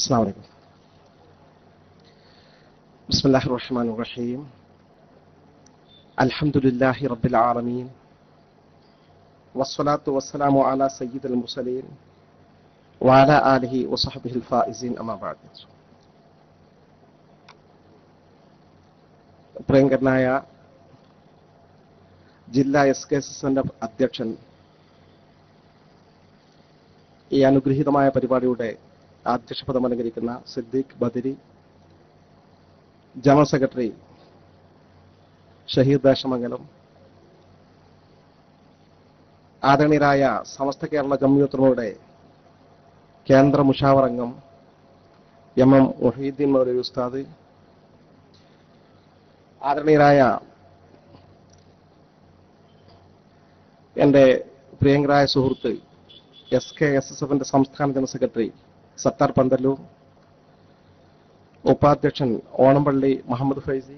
السلام عليكم. بسم الله الرحمن الرحيم. الحمد لله رب العالمين والصلاة والسلام على سيد المرسلين وعلى آله وصحبه الفائزين أما بعد. പ്രിയങ്കരനായ ജില്ലാ SKSSന്റെ അധ്യക്ഷൻ, ഈ അനുഗ്രഹീതമായ പരിപാടിയുടെ അധ്യക്ഷപദം അലങ്കരിക്കുന്ന സിദ്ദീഖ് ബദരി, ജനറൽ സെക്രട്ടറി ഷഹീദ് ദേശമംഗലം, ആദരണീയരായ സമസ്ത കേരള ജംഇയ്യത്തുലമയുടെ കേന്ദ്ര മുഷാവർ അംഗം MM മുഹീദ്ദീൻ മൗലവി ഉസ്താദ്, ആദരണീയരായ എൻ്റെ പ്രിയങ്കരായ സുഹൃത്ത് SKSSFന്റെ സംസ്ഥാന ജനറൽ സെക്രട്ടറി സത്താർ പന്തല്ലൂർ, ഉപാധ്യക്ഷൻ ഓണംപള്ളി മുഹമ്മദ് ഫൈസി,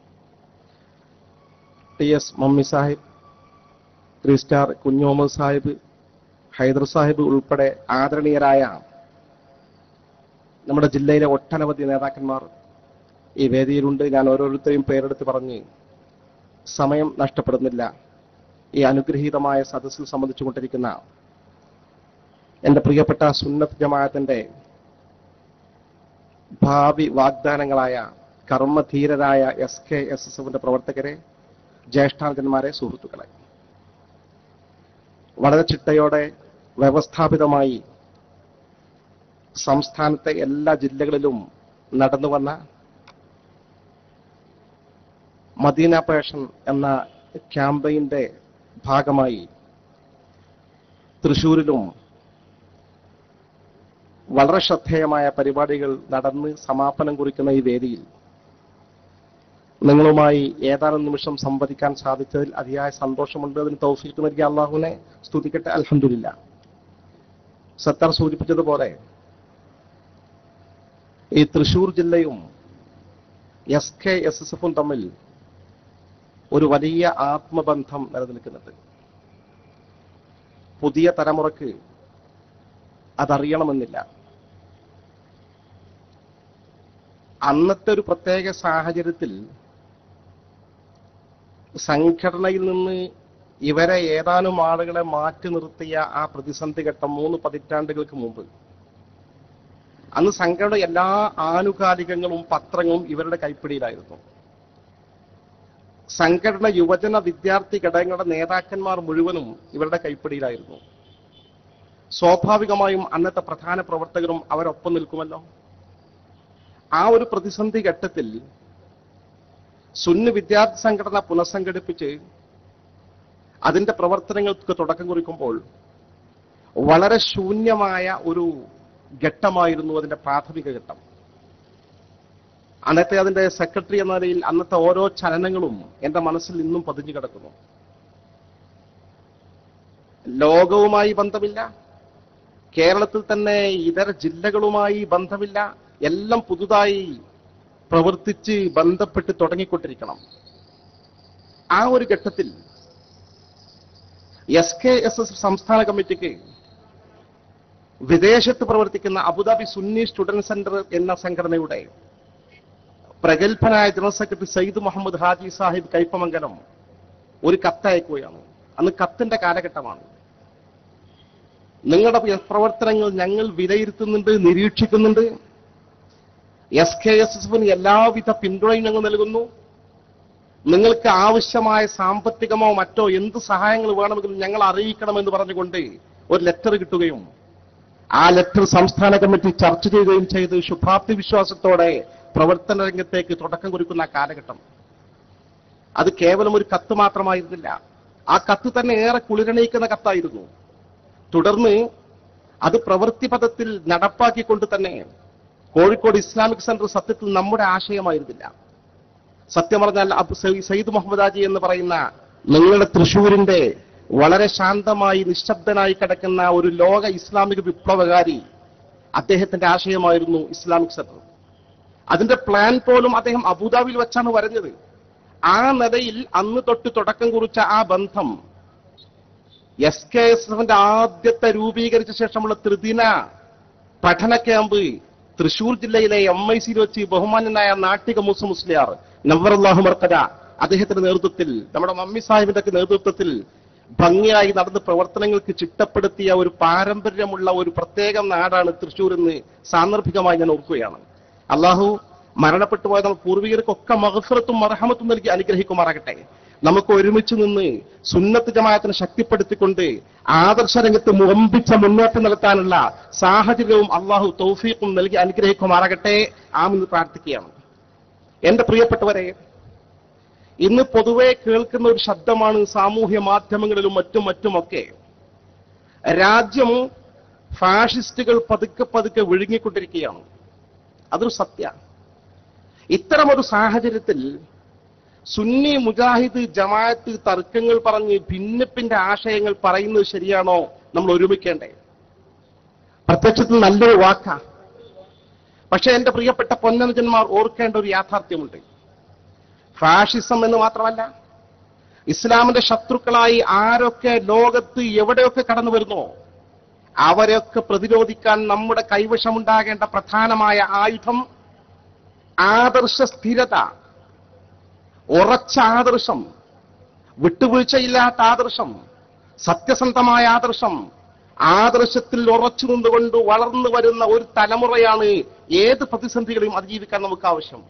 TS മമ്മി സാഹിബ്, 3 സ്റ്റാർ കുഞ്ഞുമുഹമ്മദ് സാഹിബ്, ഹൈദർ സാഹിബ് ഉൾപ്പെടെ ആദരണീയരായ നമ്മുടെ ജില്ലയിലെ ഒട്ടനവധി നേതാക്കന്മാർ ഈ വേദിയിലുണ്ട്. ഞാൻ ഓരോരുത്തരെയും പേരെടുത്ത് പറഞ്ഞ് സമയം നഷ്ടപ്പെടുന്നില്ല. ഈ അനുഗ്രഹീതമായ സദസ്സിൽ സംബന്ധിച്ചുകൊണ്ടിരിക്കുന്ന എൻ്റെ പ്രിയപ്പെട്ട സുന്നത്ത് ജമാഅത്തിന്റെ ഭാവി വാഗ്ദാനങ്ങളായ കർമ്മധീരരായ SKSSFന്റെ പ്രവർത്തകരെ, ജ്യേഷ്ഠാർജന്മാരെ, സുഹൃത്തുക്കളെ, വളരെ ചിട്ടയോടെ വ്യവസ്ഥാപിതമായി സംസ്ഥാനത്തെ എല്ലാ ജില്ലകളിലും നടന്നുവന്ന മദീന പേഷൻ എന്ന ക്യാമ്പയിന്റെ ഭാഗമായി തൃശൂരിലും വളരെ ശ്രദ്ധേയമായ പരിപാടികൾ നടന്ന് സമാപനം കുറിക്കുന്ന ഈ വേദിയിൽ നിങ്ങളുമായി ഏതാനും നിമിഷം സംവദിക്കാൻ സാധിച്ചതിൽ അതിയായ സന്തോഷമുണ്ട്. അതിന് തൗഫീഖ് നൽകിയ അള്ളാഹുവിനെ സ്തുതിക്കട്ടെ. അൽഹംദുലില്ലാ. സത്താർ സൂചിപ്പിച്ചതുപോലെ ഈ തൃശൂർ ജില്ലയും SKSSFും തമ്മിൽ ഒരു വലിയ ആത്മബന്ധം നിലനിൽക്കുന്നുണ്ട്. പുതിയ തലമുറക്ക് അതറിയണമെന്നില്ല. അന്നത്തെ ഒരു പ്രത്യേക സാഹചര്യത്തിൽ സംഘടനയിൽ നിന്ന് ഇവരെ ഏതാനും ആളുകളെ മാറ്റി നിർത്തിയ ആ പ്രതിസന്ധി ഘട്ടം 3 പതിറ്റാണ്ടുകൾക്ക് മുമ്പ്, അന്ന് സംഘടന എല്ലാ ആനുകാലികങ്ങളും പത്രങ്ങളും ഇവരുടെ കൈപ്പിടിയിലായിരുന്നു. സംഘടന യുവജന വിദ്യാർത്ഥി ഘടകങ്ങളുടെ നേതാക്കന്മാർ മുഴുവനും ഇവരുടെ കൈപ്പിടിയിലായിരുന്നു. സ്വാഭാവികമായും അന്നത്തെ പ്രധാന പ്രവർത്തകരും അവരൊപ്പം നിൽക്കുമല്ലോ. ആ ഒരു പ്രതിസന്ധി ഘട്ടത്തിൽ സുന്നി വിദ്യാർത്ഥി സംഘടന പുനഃസംഘടിപ്പിച്ച് അതിന്റെ പ്രവർത്തനങ്ങൾക്ക് തുടക്കം കുറിക്കുമ്പോൾ വളരെ ശൂന്യമായ ഒരു ഘട്ടമായിരുന്നു അതിന്റെ പ്രാഥമിക ഘട്ടം. അന്നത്തെ അതിന്റെ സെക്രട്ടറി എന്ന നിലയിൽ അന്നത്തെ ഓരോ ചലനങ്ങളും എന്റെ മനസ്സിൽ ഇന്നും പതിഞ്ഞു കിടക്കുന്നു. ലോകവുമായി ബന്ധമില്ല, കേരളത്തിൽ തന്നെ ഇതര ജില്ലകളുമായി ബന്ധമില്ല, എല്ലാം പുതുതായി പ്രവർത്തിച്ച് ബന്ധപ്പെട്ട് തുടങ്ങിക്കൊണ്ടിരിക്കണം. ആ ഒരു ഘട്ടത്തിൽ SKSS സംസ്ഥാന കമ്മിറ്റിക്ക് വിദേശത്ത് പ്രവർത്തിക്കുന്ന അബുദാബി സുന്നി സ്റ്റുഡന്റ് സെന്റർ എന്ന സംഘടനയുടെ പ്രഗത്ഭനായ ജനറൽ സെക്രട്ടറി സയ്യിദ് മുഹമ്മദ് ഹാജി സാഹിബ് കൈപ്പമംഗലം ഒരു കത്തയക്കുകയാണ്. അന്ന് കത്തിന്റെ കാലഘട്ടമാണ്. നിങ്ങളുടെ പ്രവർത്തനങ്ങൾ ഞങ്ങൾ വിലയിരുത്തുന്നുണ്ട്, നിരീക്ഷിക്കുന്നുണ്ട്. SKSSFന് എല്ലാവിധ പിന്തുണയും ഞങ്ങൾ നൽകുന്നു. നിങ്ങൾക്ക് ആവശ്യമായ സാമ്പത്തികമോ മറ്റോ എന്ത് സഹായങ്ങൾ വേണമെങ്കിലും ഞങ്ങൾ അറിയിക്കണമെന്ന് പറഞ്ഞുകൊണ്ട് ഒരു ലെറ്റർ കിട്ടുകയും ആ ലെറ്റർ സംസ്ഥാന കമ്മിറ്റി ചർച്ച ചെയ്യുകയും ചെയ്ത് ശുഭാപ്തി വിശ്വാസത്തോടെ പ്രവർത്തന രംഗത്തേക്ക് തുടക്കം കുറിക്കുന്ന കാലഘട്ടം. അത് കേവലം ഒരു കത്ത് മാത്രമായിരുന്നില്ല. ആ കത്ത് തന്നെ ഏറെ കുളിരണിയിക്കുന്ന കത്തായിരുന്നു. തുടർന്ന് അത് പ്രവൃത്തിപഥത്തിൽ നടപ്പാക്കിക്കൊണ്ട് തന്നെ കോഴിക്കോട് ഇസ്ലാമിക് സെന്റർ സത്യത്തിൽ നമ്മുടെ ആശയമായിരുന്നില്ല. സത്യം പറഞ്ഞാൽ സയ്യിദ് മുഹമ്മദ് ഹാജി എന്ന് പറയുന്ന നിങ്ങളുടെ തൃശൂരിന്റെ വളരെ ശാന്തമായി നിശബ്ദനായി കിടക്കുന്ന ഒരു ലോക ഇസ്ലാമിക വിപ്ലവകാരി, അദ്ദേഹത്തിന്റെ ആശയമായിരുന്നു ഇസ്ലാമിക് സെന്റർ. അതിന്റെ പ്ലാൻ പോലും അദ്ദേഹം അബുദാബിയിൽ വെച്ചാണ് വരഞ്ഞത്. ആ നിലയിൽ അന്ന് തൊട്ട് തുടക്കം കുറിച്ച ആ ബന്ധം SKSSFന്റെ ആദ്യത്തെ രൂപീകരിച്ച ശേഷമുള്ള ത്രിദിന പഠന ക്യാമ്പ് തൃശൂർ ജില്ലയിലെ MIC-യിൽ വെച്ച് ബഹുമാന്യനായ നാട്ടിക മുസ്ലിയാർ നവ്വറല്ലാഹു മർക്കദ അദ്ദേഹത്തിന്റെ നേതൃത്വത്തിൽ, നമ്മുടെ മമ്മി സാഹിബിന്റെ ഒക്കെ നേതൃത്വത്തിൽ ഭംഗിയായി നടന്ന പ്രവർത്തനങ്ങൾക്ക് ചിട്ടപ്പെടുത്തിയ ഒരു പാരമ്പര്യമുള്ള ഒരു പ്രത്യേക നാടാണ് തൃശൂർ എന്ന് സാന്ദർഭികമായി ഞാൻ ഓർക്കുകയാണ്. അള്ളാഹു മരണപ്പെട്ടു പോയ നമ്മൾ പൂർവികർക്കൊക്കെ മഗ്ഫിറത്തും മർഹമത്തും നൽകി അനുഗ്രഹിക്കുമാറാകട്ടെ. നമുക്ക് ഒരുമിച്ച് നിന്ന് സുന്നത്ത് ജമാഅത്തിനെ ശക്തിപ്പെടുത്തിക്കൊണ്ട് ആദർശ രംഗത്ത് മുമ്പിച്ച മുന്നോട്ട് നടത്താനുള്ള സാഹചര്യവും അള്ളാഹു തൗഫീഖും നൽകി അനുഗ്രഹിക്കുമാറാകട്ടെ. ആമെന്ന് പ്രാർത്ഥിക്കുകയാണ്. എന്റെ പ്രിയപ്പെട്ടവരെ, ഇന്ന് പൊതുവെ കേൾക്കുന്ന ഒരു ശബ്ദമാണ് സാമൂഹ്യ മാധ്യമങ്ങളിലും മറ്റുമൊക്കെ, രാജ്യം ഫാഷിസ്റ്റുകൾ പതുക്കെ പതുക്കെ വിഴുങ്ങിക്കൊണ്ടിരിക്കുകയാണ്. അതൊരു സത്യ. ഇത്തരമൊരു സാഹചര്യത്തിൽ സുന്നി മുജാഹിദ് ജമാഅത്ത് തർക്കങ്ങൾ പറഞ്ഞ് ഭിന്നിപ്പിന്റെ ആശയങ്ങൾ പറയുന്നത് ശരിയാണോ? നമ്മൾ ഒരുമിക്കേണ്ടേ? പ്രത്യക്ഷത്തിൽ നല്ലൊരു വാക്കാ. പക്ഷെ എന്റെ പ്രിയപ്പെട്ട പൊന്നനുജന്മാർ ഓർക്കേണ്ട ഒരു യാഥാർത്ഥ്യമുണ്ട്. ഫാഷിസം എന്ന് മാത്രമല്ല, ഇസ്ലാമിന്റെ ശത്രുക്കളായി ആരൊക്കെ ലോകത്ത് എവിടെയൊക്കെ കടന്നു വരുന്നോ അവരെയൊക്കെ പ്രതിരോധിക്കാൻ നമ്മുടെ കൈവശമുണ്ടാകേണ്ട പ്രധാനമായ ആയുധം ആദർശ സ്ഥിരത, ഉറച്ച ആദർശം, വിട്ടുവീഴ്ചയില്ലാത്ത ആദർശം, സത്യസന്ധമായ ആദർശം, ആദർശത്തിൽ ഉറച്ചു നിന്നുകൊണ്ട് വളർന്നു വരുന്ന ഒരു തലമുറയാണ് ഏത് പ്രതിസന്ധികളെയും അതിജീവിക്കാൻ നമുക്ക് ആവശ്യം.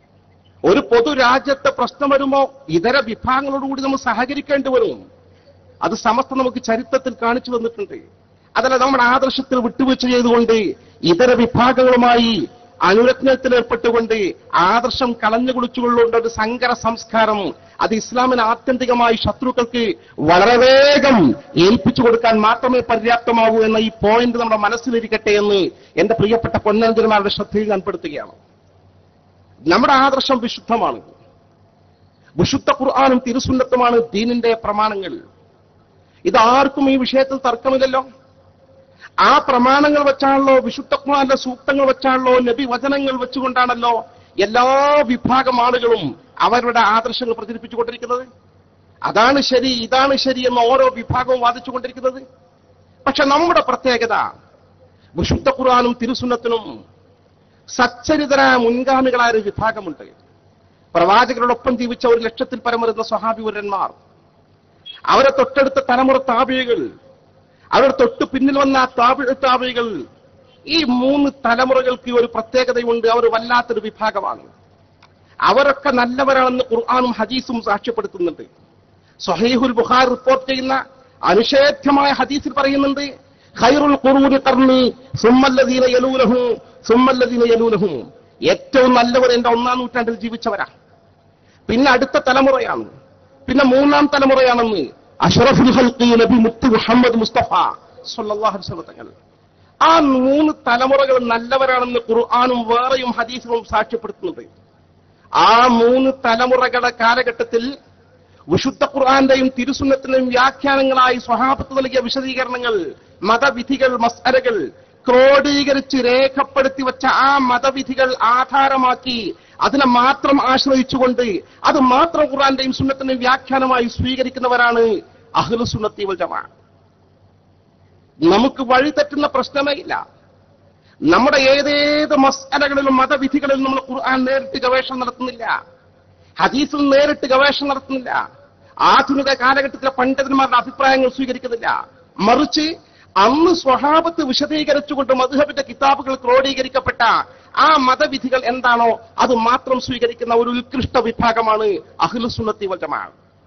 ഒരു പൊതുരാജ്യത്തെ പ്രശ്നം വരുമ്പോ ഇതര വിഭാഗങ്ങളോടുകൂടി നമ്മൾ സഹകരിക്കേണ്ടി വരും. അത് സമസ്ത നമുക്ക് ചരിത്രത്തിൽ കാണിച്ചു തന്നിട്ടുണ്ട്. അതല്ല, നമ്മുടെ ആദർശത്തിൽ വിട്ടുവീഴ്ച ചെയ്തുകൊണ്ട് ഇതര വിഭാഗങ്ങളുമായി അനുരജ്ഞത്തിൽ ഏർപ്പെട്ടുകൊണ്ട് ആദർശം കളഞ്ഞു കുളിച്ചുകൊള്ളുന്ന ഒരു സങ്കര സംസ്കാരം അത് ഇസ്ലാമിന് ആത്യന്തികമായി ശത്രുക്കൾക്ക് വളരെ വേഗം ഏൽപ്പിച്ചു കൊടുക്കാൻ മാത്രമേ പര്യാപ്തമാകൂ എന്ന ഈ പോയിന്റ് നമ്മുടെ മനസ്സിലിരിക്കട്ടെ എന്ന് എന്റെ പ്രിയപ്പെട്ട പൊന്നഞ്ചന്മാരുടെ ശ്രദ്ധയിൽ ഞാൻ പെടുത്തുകയാണ്. നമ്മുടെ ആദർശം വിശുദ്ധമാണ്. വിശുദ്ധ ഖുർആനും തിരുസുന്നത്തുമാണ് ദീനിന്റെ പ്രമാണങ്ങൾ. ഇതാർക്കും ഈ വിഷയത്തിൽ തർക്കമില്ലല്ലോ. ആ പ്രമാണങ്ങൾ വെച്ചാണല്ലോ, വിശുദ്ധ ഖുർആന്റെ സൂക്തങ്ങൾ വെച്ചാണല്ലോ, നബി വചനങ്ങൾ വെച്ചുകൊണ്ടാണല്ലോ എല്ലാ വിഭാഗം ആളുകളും അവരുടെ ആദർശങ്ങൾ പ്രചരിപ്പിച്ചുകൊണ്ടിരിക്കുന്നത്. അതാണ് ശരി, ഇതാണ് ശരി എന്ന് ഓരോ വിഭാഗവും വാദിച്ചുകൊണ്ടിരിക്കുന്നത്. പക്ഷെ നമ്മുടെ പ്രത്യേകത, വിശുദ്ധ ഖുർആനും തിരുസുന്നത്തിനും സച്ചരിതരായ മുൻഗാമികളായ ഒരു വിഭാഗമുണ്ട്. പ്രവാചകരോടൊപ്പം ജീവിച്ച 1,00,000-ൽ പരം വരുന്ന സ്വഹാബിവരന്മാർ, അവരെ തൊട്ടടുത്ത തലമുറ താബിഈകൾ, അവരുടെ തൊട്ടു പിന്നിൽ വന്ന താബിഈകൾ, ഈ 3 തലമുറകൾക്ക് ഒരു പ്രത്യേകതയുണ്ട്. അവർ വല്ലാത്തൊരു വിഭാഗമാണ്. അവരൊക്കെ നല്ലവരാണെന്ന് ഖുർആനും ഹദീസും സാക്ഷ്യപ്പെടുത്തുന്നുണ്ട്. സ്വഹീഹുൽ ബുഖാരി റിപ്പോർട്ട് ചെയ്യുന്ന അനിഷേധ്യമായ ഹദീസിൽ പറയുന്നുണ്ട്, ഖൈറുൽ ഖുറൂനി ഖർനി സുമ്മല്ലദീന യലൂനഹും സുമ്മല്ലദീന യലൂനഹും. ഏറ്റവും നല്ലവർ എന്റെ 1-ാം നൂറ്റാണ്ടിൽ ജീവിച്ചവരാ, പിന്നെ അടുത്ത തലമുറയാണ്, പിന്നെ 3-ാം തലമുറയാണെന്ന് അഷ്റഫുൽ ഖൽഖി നബി മുത്ത് മുഹമ്മദ് മുസ്തഫ സ്വല്ലല്ലാഹു അലൈഹി വസല്ലം തങ്ങൾ. ആ 3 തലമുറകൾ നല്ലവരാണെന്ന് ഖുർആനും വേറെയും ഹദീസും സാക്ഷ്യപ്പെടുത്തുന്നുണ്ട്. ആ 3 തലമുറകളുടെ കാലഘട്ടത്തിൽ വിശുദ്ധ ഖുർആന്റെയും തിരുസുന്നത്തിന്റെയും വ്യാഖ്യാനങ്ങളായി സ്വഹാബത്ത് നൽകിയ വിശദീകരണങ്ങൾ, മതവിധികൾ, മസ്അലകൾ ക്രോഡീകരിച്ച് രേഖപ്പെടുത്തി വെച്ച ആ മതവിധികൾ ആധാരമാക്കി അതിനെ മാത്രം ആശ്രയിച്ചുകൊണ്ട് അത് മാത്രം ഖുർആന്റെയും സുന്നത്തിന്റെയും വ്യാഖ്യാനമായി സ്വീകരിക്കുന്നവരാണ് അഹ്ലുസ് സുന്നത്തി വൽ ജമാഅ. നമുക്ക് വഴി തെറ്റുന്ന പ്രശ്നമേ ഇല്ല. നമ്മുടെ ഏതേത് മസ്അലകളിലും മതവിധികളിലും നമ്മൾ ഖുർആൻ നേരിട്ട് ഗവേഷണം നടത്തുന്നില്ല, ഹദീസിൽ നേരിട്ട് ഗവേഷണം നടത്തുന്നില്ല, ആധുനിക കാലഘട്ടത്തിലെ പണ്ഡിതന്മാരുടെ അഭിപ്രായങ്ങൾ സ്വീകരിക്കുന്നില്ല. മറിച്ച് അന്ന് സ്വഹാബത്ത് വിശദീകരിച്ചുകൊണ്ട് മദ്ഹബിന്റെ കിതാബുകൾ ക്രോഡീകരിക്കപ്പെട്ട ആ മതവിധികൾ എന്താണോ അത് മാത്രം സ്വീകരിക്കുന്ന ഒരു ഉത്കൃഷ്ട വിഭാഗമാണ് അഹ്ലുസ് സുന്നത്തി വൽ ജമാഅ.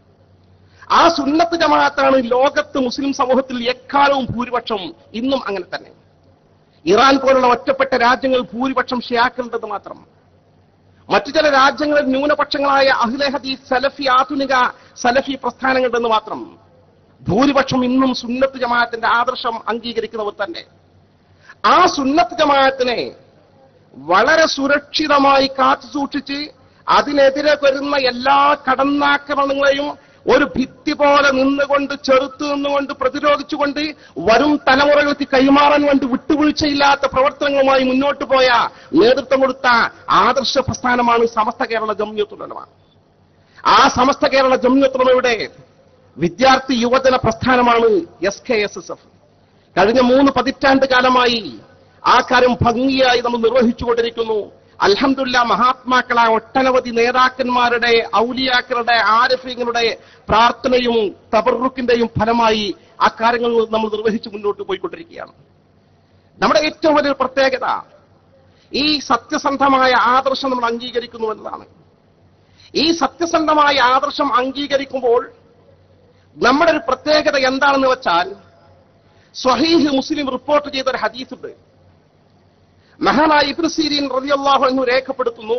ആ സുന്നത്ത് ജമാഅത്താണ് ലോകത്ത് മുസ്ലിം സമൂഹത്തിൽ എക്കാലവും ഭൂരിപക്ഷം. ഇന്നും അങ്ങനെ തന്നെ. ഇറാൻ പോലുള്ള ഒറ്റപ്പെട്ട രാജ്യങ്ങൾ ഭൂരിപക്ഷം ഷിയാക്കളുടേത് മാത്രം. മറ്റു ചില രാജ്യങ്ങളിൽ ന്യൂനപക്ഷങ്ങളായ അഹ്ലെ ഹദീസ്, സലഫി, ആധുനിക സലഫി പ്രസ്ഥാനങ്ങളുണ്ടെന്ന് മാത്രം. ഭൂരിപക്ഷം ഇന്നും സുന്നത്ത് ജമാഅത്തിന്റെ ആദർശം അംഗീകരിക്കുന്നവർ തന്നെ. ആ സുന്നത്ത് ജമാഅത്തിനെ വളരെ സുരക്ഷിതമായി കാത്തു സൂക്ഷിച്ച് അതിനെതിരെ വരുന്ന എല്ലാ കടന്നാക്രമണങ്ങളെയും ഒരു ഭിത്തി പോലെ നിന്നുകൊണ്ട്, ചെറുത്തു നിന്നുകൊണ്ട്, പ്രതിരോധിച്ചുകൊണ്ട് വരും തലമുറകൾക്ക് കൈമാറാൻ വേണ്ടി വിട്ടുവീഴ്ചയില്ലാത്ത പ്രവർത്തനങ്ങളുമായി മുന്നോട്ട് പോയ, നേതൃത്വം കൊടുത്ത ആദർശ പ്രസ്ഥാനമാണ് സമസ്ത കേരള ജംഇയ്യത്തുൽ ഉലമ. ആ സമസ്ത കേരള ജംഇയ്യത്തുൽ ഉലമയുടെ വിദ്യാർത്ഥി യുവജന പ്രസ്ഥാനമാണ് SKSSF. കഴിഞ്ഞ 3 പതിറ്റാണ്ട് കാലമായി ആ കാര്യം ഭംഗിയായി നമ്മൾ നിർവഹിച്ചുകൊണ്ടിരിക്കുന്നു. അൽഹംദുലില്ലാഹ്, മഹാത്മാക്കളായ ഒട്ടനവധി നേതാക്കന്മാരുടെ, ഔലിയാക്കളുടെ, ആരിഫീങ്ങളുടെ പ്രാർത്ഥനയും തബറുക്കിന്റെയും ഫലമായി ആ കാര്യങ്ങൾ നമ്മൾ നിർവഹിച്ച് മുന്നോട്ട് പോയിക്കൊണ്ടിരിക്കുകയാണ്. നമ്മുടെ ഏറ്റവും വലിയ പ്രത്യേകത ഈ സത്യസന്ധമായ ആദർശം നമ്മൾ അംഗീകരിക്കുന്നു എന്നതാണ്. ഈ സത്യസന്ധമായ ആദർശം അംഗീകരിക്കുമ്പോൾ നമ്മുടെ ഒരു പ്രത്യേകത എന്താണെന്ന് വെച്ചാൽ, സ്വഹീഹ് മുസ്ലിം റിപ്പോർട്ട് ചെയ്ത ഒരു ഹദീസുണ്ട്. മഹാനായ ഇബ്നു സീരീൻ റളിയല്ലാഹു അൻഹു രേഖപ്പെടുത്തുന്നു,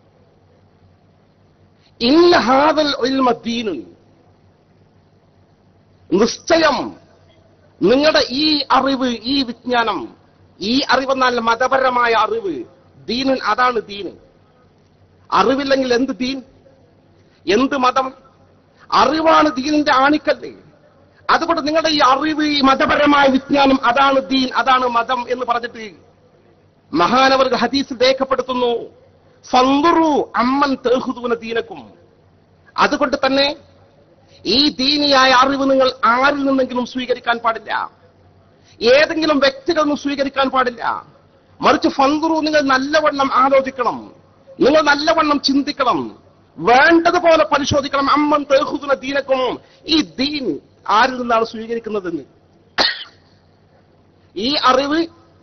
ഇന്ന ഹാദൽ ഇൽമ ദീനുൻ, നിശ്ചയം നിങ്ങളുടെ ഈ അറിവ്, ഈ വിജ്ഞാനം, ഈ അറിവെന്നാൽ മതപരമായ അറിവ്, ദീനുൻ, അതാണ് ദീന്. അറിവില്ലെങ്കിൽ എന്ത് ദീൻ, എന്ത് മതം? അറിവാണ് ദീനിന്റെ ആണിക്കല്ല്. അതുകൊണ്ട് നിങ്ങളുടെ ഈ അറിവ്, ഈ മതപരമായ വിജ്ഞാനം, അതാണ് ദീൻ, അതാണ് മതം എന്ന് പറഞ്ഞിട്ട് മഹാനവർ ഹദീസ് രേഖപ്പെടുത്തുന്നു, ഫൻദുറു അമ്മൻ തഅഖുദൂന ദീനക്കും. അതുകൊണ്ട് തന്നെ ഈ ദീനിയായ അറിവ് നിങ്ങൾ ആരിൽ നിന്നെങ്കിലും സ്വീകരിക്കാൻ പാടില്ല, ഏതെങ്കിലും വ്യക്തികളിൽ നിന്നും സ്വീകരിക്കാൻ പാടില്ല. മറിച്ച് ഫൻദുറു, നിങ്ങൾ നല്ലവണ്ണം ആലോചിക്കണം, നിങ്ങൾ നല്ലവണ്ണം ചിന്തിക്കണം, വേണ്ടതുപോലെ പരിശോധിക്കണം. അമ്മൻ തഅഖുദൂന ദീനക്കും, ഈ ദീൻ ആരിൽ നിന്നാണ് സ്വീകരിക്കുന്നതെന്ന്, ഈ അറിവ്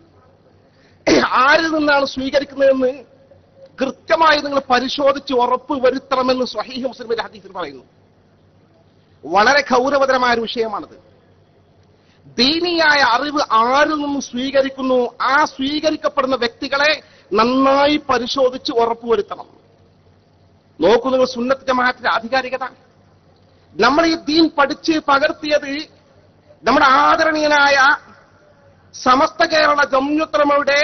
ആരിൽ നിന്നാണ് സ്വീകരിക്കുന്നതെന്ന് കൃത്യമായി നിങ്ങൾ പരിശോധിച്ച് ഉറപ്പ് വരുത്തണമെന്ന് സ്വഹീഹ് മുസ്ലിമിന്റെ ഹദീസിൽ പറയുന്നു. വളരെ ഗൗരവതരമായ ഒരു വിഷയമാണിത്. ദീനിയായ അറിവ് ആരിൽ നിന്നും സ്വീകരിക്കുന്നു, ആ സ്വീകരിക്കപ്പെടുന്ന വ്യക്തികളെ നന്നായി പരിശോധിച്ച് ഉറപ്പ് വരുത്തണം. നോക്കൂ, നിങ്ങൾ സുന്നത്ത് ജമാഅത്തിന്റെ ആധികാരികത. നമ്മൾ ഈ ദീൻ പഠിച്ച് പകർത്തിയത് നമ്മുടെ ആദരണീയനായ സമസ്ത കേരള ജംഇയ്യത്തുലമയുടെ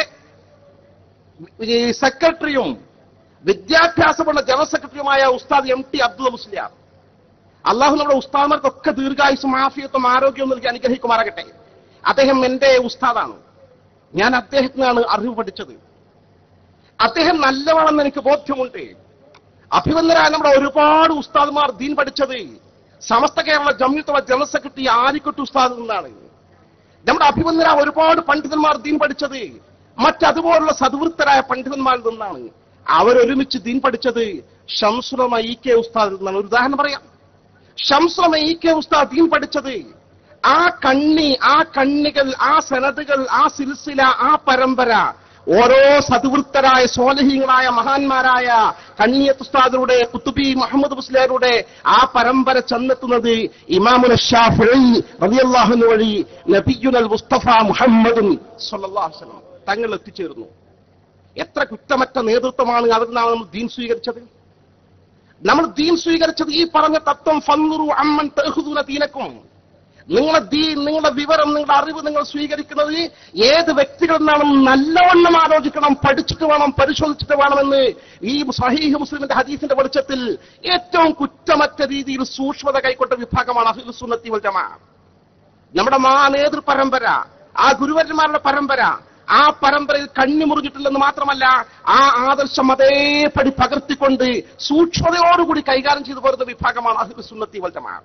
സെക്രട്ടറിയും വിദ്യാഭ്യാസമുള്ള ജനറൽ സെക്രട്ടറിയുമായ ഉസ്താദ് MT അബ്ദുൽ മുസ്ലിയാർ. അള്ളാഹു നമ്മുടെ ഉസ്താദ്മാർക്കൊക്കെ ദീർഘായുസും ആഫിയത്തും ആരോഗ്യവും നൽകി അനുഗ്രഹിക്കുമാറാകട്ടെ. അദ്ദേഹം എന്റെ ഉസ്താദാണ്. ഞാൻ അദ്ദേഹത്തിനാണ് അറിവ് പഠിച്ചത്. അദ്ദേഹം നല്ലവണ്ണം എനിക്ക് ബോധ്യമുണ്ട്. അഭിവന്ദനായ നമ്മുടെ ഒരുപാട് ഉസ്താദ്മാർ ദീൻ പഠിച്ചത് സമസ്ത കേരള ജംഇയ്യത്തുലമ ജനറൽ സെക്രട്ടറി ആലിക്കുട്ടി ഉസ്താദിൽ നിന്നാണ്. നമ്മുടെ അഭിവന്ദനായ ഒരുപാട് പണ്ഡിതന്മാർ ദീൻ പഠിച്ചത് മറ്റതുപോലുള്ള സദ്വൃത്തരായ പണ്ഡിതന്മാരിൽ നിന്നാണ്. അവരൊരുമിച്ച് ദീൻ പഠിച്ചത് ശംസുൽ ഉലമ EK ഉസ്താദിൽ നിന്നാണ്. ഒരു ഉദാഹരണം പറയാം. ശംസുൽ ഉലമ EK ഉസ്താദ് ദീൻ പഠിച്ചത് ആ കണ്ണികൾ, ആ സനദുകൾ, ആ സിൽസില, ആ പരമ്പര ഓരോ സദ്വൃത്തരായ സ്വാലിഹീങ്ങളായ മഹാന്മാരായ കണ്ണിയത്ത് ഉസ്താദിലൂടെ, കുത്തുബി മുഹമ്മദ് മുസ്ലിയാരുടെ ആ പരമ്പര ചെന്നെത്തുന്നത് ഇമാമുൽ ശാഫിഈ റളിയല്ലാഹു അൻഹു വഴി നബിയുൽ മുസ്തഫ മുഹമ്മദുൻ സ്വല്ലല്ലാഹു അലൈഹി വസല്ലം തങ്ങൾ എത്തിച്ചേർന്നു. എത്ര കുറ്റമറ്റ നേതൃത്വമാണ് അതിൽ നമ്മൾ ദീൻ സ്വീകരിച്ചത്. നമ്മൾ ദീൻ സ്വീകരിച്ചത് ഈ പറഞ്ഞ തത്വം, ഫൻദുറു അമ്മൻ തഅഖുദൂന ദീനക്കും. നിങ്ങളുടെ ദീൻ, നിങ്ങളുടെ വിവരം, നിങ്ങളുടെ അറിവ് നിങ്ങൾ സ്വീകരിക്കുന്നത് ഏത് വ്യക്തികളിൽ നിന്നാണ് നല്ലവണ്ണം ആലോചിക്കണം, പഠിച്ചിട്ട് വേണം, പരിശോധിച്ചിട്ട് വേണമെന്ന് ഈ സ്വഹീഹ് മുസ്ലിമിന്റെ ഹദീസിന്റെ വെളിച്ചത്തിൽ ഏറ്റവും കുറ്റമറ്റ രീതിയിൽ സൂക്ഷ്മത കൈക്കൊണ്ട വിഭാഗമാണ് അഹ്ലുസ് സുന്നത്തി വൽ ജമാഅ. നമ്മുടെ നേതൃ പരമ്പര, ആ ഗുരുവരന്മാരുടെ പരമ്പര, ആ പരമ്പരയിൽ കണ്ണിമുറിഞ്ഞിട്ടില്ലെന്ന് മാത്രമല്ല, ആ ആദർശം അതേപടി പകർത്തിക്കൊണ്ട് സൂക്ഷ്മതയോടുകൂടി കൈകാര്യം ചെയ്തു പോരുന്ന വിഭാഗമാണ് അഹ്ലുസ് സുന്നത്തി വൽ ജമാഅ.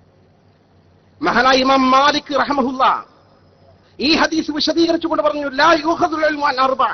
മഹാനായ ഇമാം മാലിക് റഹ്മഹുല്ലാ ഈ ഹദീസ് വിശദീകരിച്ചുകൊണ്ട് പറഞ്ഞു, ലാ യുഖദുൽ ഇൽമു അൻ അർബഅ,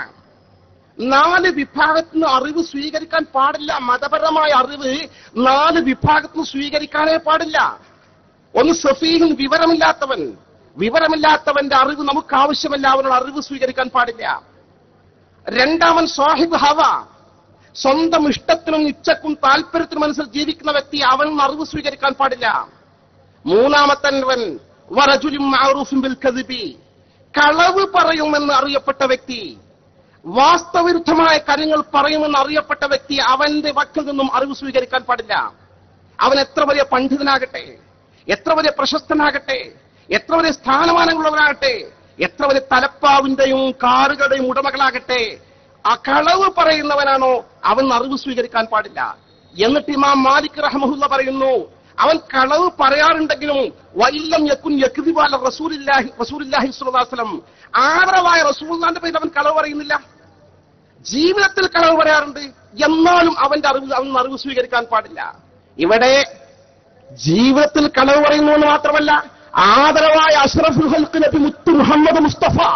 4 വിഭാഗത്തിന് അറിവ് സ്വീകരിക്കാൻ പാടില്ല. മതപരമായ അറിവ് 4 വിഭാഗത്തിന് സ്വീകരിക്കാനേ പാടില്ല. ഒന്ന് സഫീഹുൻ, വിവരമില്ലാത്തവന്റെ അറിവ് നമുക്ക് ആവശ്യമില്ല, അവനുള്ള അറിവ് സ്വീകരിക്കാൻ പാടില്ല. രണ്ടാമൻ സാഹിബ് ഹവ, സ്വന്തം ഇഷ്ടത്തിനും ഇച്ഛക്കും താല്പര്യത്തിനും അനുസരിച്ച് ജീവിക്കുന്ന വ്യക്തി, അവൻ അറിവ് സ്വീകരിക്കാൻ പാടില്ല. മൂന്നാമത്തവൻ വറജുലിൻ മഅറൂഫിൻ ബിൽ കദിബി, കളവ് പറയുമെന്ന് അറിയപ്പെട്ട വ്യക്തി, വാസ്തവവിരുദ്ധമായ കാര്യങ്ങൾ പറയുമെന്ന് അറിയപ്പെട്ട വ്യക്തി, അവന്റെ വക്കിൽ നിന്നും അറിവ് സ്വീകരിക്കാൻ പാടില്ല. അവൻ എത്ര വലിയ പണ്ഡിതനാകട്ടെ, എത്ര വലിയ പ്രശസ്തനാകട്ടെ, എത്ര വലിയ സ്ഥാനമാനങ്ങളുള്ളവരാകട്ടെ, എത്ര വലിയ തലപ്പാവിന്റെയും കാറുകളുടെയും ഉടമകളാകട്ടെ, ആ കളവ് പറയുന്നവനാണോ അവൻ അറിവ് സ്വീകരിക്കാൻ പാടില്ല. എന്നിട്ട് ഇമാം മാലിക് റഹ്മഹുല്ല പറയുന്നു, അവൻ കളവ് പറയാറുണ്ടെങ്കിലും വഇല്ലം യകുൻ യക്ദിബു അല റസൂലില്ലാഹി സ്വല്ലല്ലാഹു അലൈഹി വസല്ലം, ആദരവായ റസൂലുള്ളാഹിന്റെ പേരിൽ അവൻ കളവ് പറയുന്നില്ല. ജീവിതത്തിൽ കളവ് പറയാറുണ്ട്, എന്നാലും അവൻ അറിവ് സ്വീകരിക്കാൻ പാടില്ല. ഇവിടെ ജീവിതത്തിൽ കളവ് പറയുന്നു എന്ന് മാത്രമല്ല, ആദരവായ അഷ്റഫുൽ ഖൽഖ് നബി മുത്ത് മുഹമ്മദ് മുസ്തഫ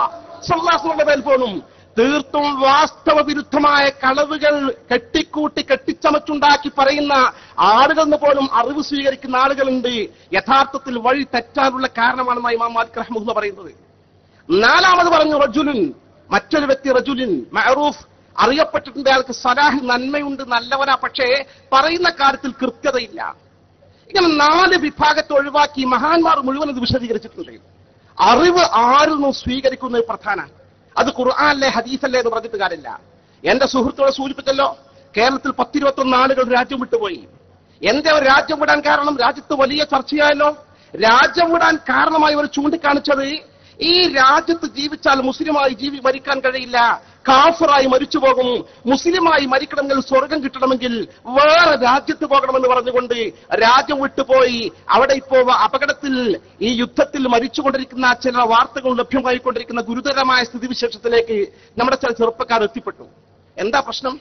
സല്ലാസുകളുടെ മേൽ പോലും തീർത്തും വാസ്തവ വിരുദ്ധമായ കളവുകൾ കെട്ടിക്കൂട്ടി കെട്ടിച്ചമച്ചുണ്ടാക്കി പറയുന്ന ആളുകളെന്ന് പോലും അറിവ് സ്വീകരിക്കുന്ന ആളുകളുണ്ട്. യഥാർത്ഥത്തിൽ വഴി തെറ്റാനുള്ള കാരണമാണെന്നാണ് ഇമാം മാലിക് റഹ്മത്തുള്ളാഹി പറയുന്നത്. നാലാമത് പറഞ്ഞു റജുലുൻ, മറ്റൊരു വ്യക്തി റജുലുൻ മഅറൂഫ്, അറിയപ്പെട്ടിട്ടുണ്ട്, അയാൾക്ക് സലാഹ് നന്മയുണ്ട്, നല്ലവനാ, പക്ഷേ പറയുന്ന കാര്യത്തിൽ കൃത്യതയില്ല. ഇങ്ങനെ 4 വിഭാഗത്തെ ഒഴിവാക്കി മഹാന്മാർ മുഴുവൻ ഇത് വിശദീകരിച്ചിട്ടുണ്ട്. അറിവ് ആരിൽ നിന്നും സ്വീകരിക്കുന്നത് പ്രധാന, അത് ഖുർആനിലെ ഹദീസല്ലേ എന്ന് പറഞ്ഞിട്ട് കാര്യമില്ല. എന്റെ സുഹൃത്തുക്കളെ സൂചിപ്പിച്ചല്ലോ, കേരളത്തിൽ 10-21 ആളുകൾ രാജ്യം വിട്ടുപോയി. എന്റെ ഒരു രാജ്യം വിടാൻ കാരണം, രാജ്യത്ത് വലിയ ചർച്ചയായല്ലോ. രാജ്യം വിടാൻ കാരണമായി അവർ ചൂണ്ടിക്കാണിച്ചത്, ഈ രാജ്യത്ത് ജീവിച്ചാൽ മുസ്ലിമായി മരിക്കാൻ കഴിയില്ല, കാഫിറായി മരിച്ചു പോകും, മുസ്ലിമായി മരിക്കണമെങ്കിൽ സ്വർഗം കിട്ടണമെങ്കിൽ വേറെ രാജ്യത്ത് പോകണമെന്ന് പറഞ്ഞുകൊണ്ട് രാജ്യം വിട്ടുപോയി. അവിടെ ഇപ്പോ അപകടത്തിൽ, ഈ യുദ്ധത്തിൽ മരിച്ചുകൊണ്ടിരിക്കുന്ന ചില വാർത്തകൾ ലഭ്യമായിക്കൊണ്ടിരിക്കുന്ന ഗുരുതരമായ സ്ഥിതിവിശേഷത്തിലേക്ക് നമ്മുടെ ചില ചെറുപ്പക്കാർ എത്തിപ്പെട്ടു. എന്താ പ്രശ്നം?